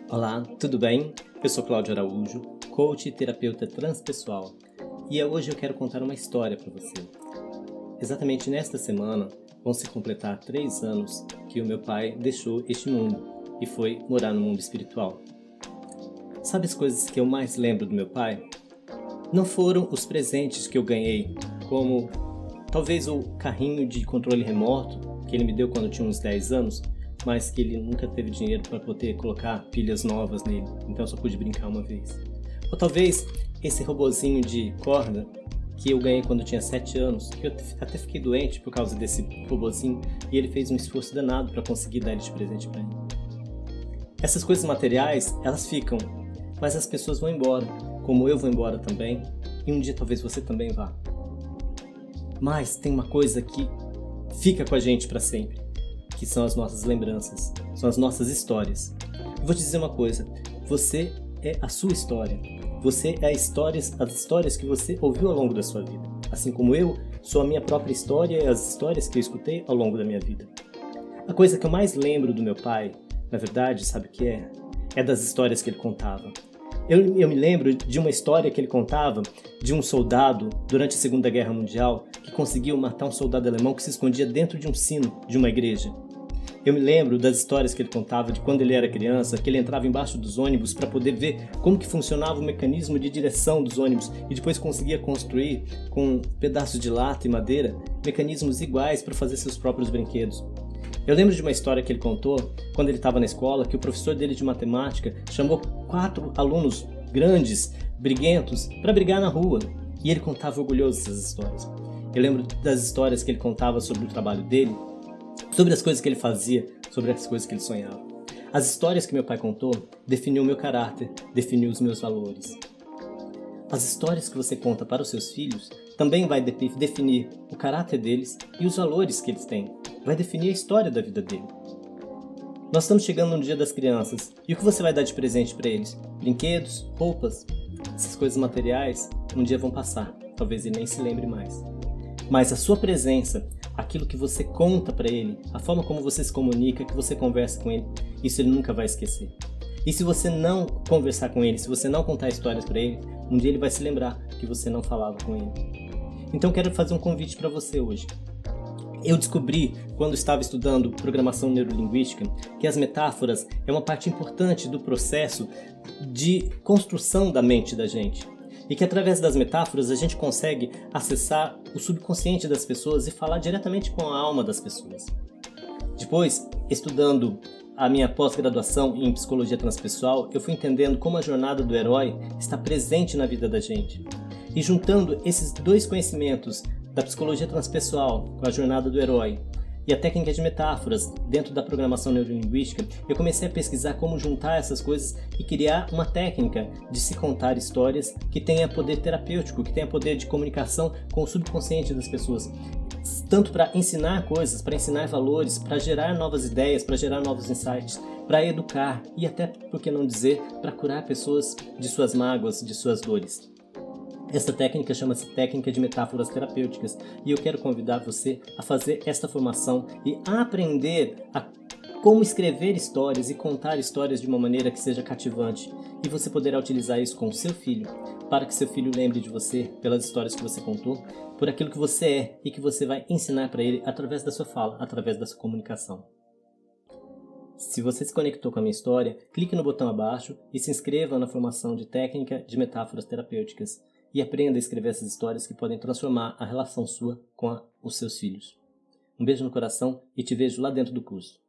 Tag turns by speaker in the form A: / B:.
A: Olá, tudo bem? Eu sou Cláudio Araújo, coach e terapeuta transpessoal, e hoje eu quero contar uma história para você. Exatamente nesta semana vão se completar 3 anos que o meu pai deixou este mundo e foi morar no mundo espiritual. Sabe as coisas que eu mais lembro do meu pai? Não foram os presentes que eu ganhei, como talvez o carrinho de controle remoto que ele me deu quando eu tinha uns 10 anos, mas que ele nunca teve dinheiro para poder colocar pilhas novas nele, então eu só pude brincar uma vez. Ou talvez esse robozinho de corda que eu ganhei quando eu tinha 7 anos, que eu até fiquei doente por causa desse robozinho, e ele fez um esforço danado para conseguir dar ele de presente para mim. Essas coisas materiais, elas ficam, mas as pessoas vão embora, como eu vou embora também, e um dia talvez você também vá. Mas tem uma coisa que fica com a gente para sempre, que são as nossas lembranças, são as nossas histórias. Eu vou te dizer uma coisa, você é a sua história, você é as histórias que você ouviu ao longo da sua vida. Assim como eu sou a minha própria história e as histórias que eu escutei ao longo da minha vida. A coisa que eu mais lembro do meu pai, na verdade, sabe o que é? É das histórias que ele contava. Eu me lembro de uma história que ele contava de um soldado durante a Segunda Guerra Mundial que conseguiu matar um soldado alemão que se escondia dentro de um sino de uma igreja. Eu me lembro das histórias que ele contava de quando ele era criança, que ele entrava embaixo dos ônibus para poder ver como que funcionava o mecanismo de direção dos ônibus e depois conseguia construir com pedaços de lata e madeira mecanismos iguais para fazer seus próprios brinquedos. Eu lembro de uma história que ele contou quando ele estava na escola, que o professor dele de matemática chamou 4 alunos grandes, briguentos, para brigar na rua. E ele contava orgulhoso essas histórias. Eu lembro das histórias que ele contava sobre o trabalho dele, sobre as coisas que ele fazia, sobre as coisas que ele sonhava. As histórias que meu pai contou definiu o meu caráter, definiu os meus valores. As histórias que você conta para os seus filhos também vai definir o caráter deles e os valores que eles têm. Vai definir a história da vida dele. Nós estamos chegando no Dia das Crianças, e o que você vai dar de presente para eles? Brinquedos? Roupas? Essas coisas materiais um dia vão passar, talvez ele nem se lembre mais. Mas a sua presença, aquilo que você conta para ele, a forma como você se comunica, que você conversa com ele, isso ele nunca vai esquecer. E se você não conversar com ele, se você não contar histórias para ele, um dia ele vai se lembrar que você não falava com ele. Então quero fazer um convite para você hoje. Eu descobri, quando estava estudando programação neurolinguística, que as metáforas é uma parte importante do processo de construção da mente da gente. E que através das metáforas a gente consegue acessar o subconsciente das pessoas e falar diretamente com a alma das pessoas. Depois, estudando a minha pós-graduação em psicologia transpessoal, eu fui entendendo como a jornada do herói está presente na vida da gente. E juntando esses dois conhecimentos, da psicologia transpessoal com a jornada do herói e a técnica de metáforas dentro da programação neurolinguística, eu comecei a pesquisar como juntar essas coisas e criar uma técnica de se contar histórias que tenha poder terapêutico, que tenha poder de comunicação com o subconsciente das pessoas, tanto para ensinar coisas, para ensinar valores, para gerar novas ideias, para gerar novos insights, para educar e até, por que não dizer, para curar pessoas de suas mágoas, de suas dores. Esta técnica chama-se técnica de metáforas terapêuticas e eu quero convidar você a fazer esta formação e a aprender a como escrever histórias e contar histórias de uma maneira que seja cativante, e você poderá utilizar isso com o seu filho, para que seu filho lembre de você pelas histórias que você contou, por aquilo que você é e que você vai ensinar para ele através da sua fala, através da sua comunicação. Se você se conectou com a minha história, clique no botão abaixo e se inscreva na formação de técnica de metáforas terapêuticas. E aprenda a escrever essas histórias que podem transformar a relação sua com os seus filhos. Um beijo no coração e te vejo lá dentro do curso.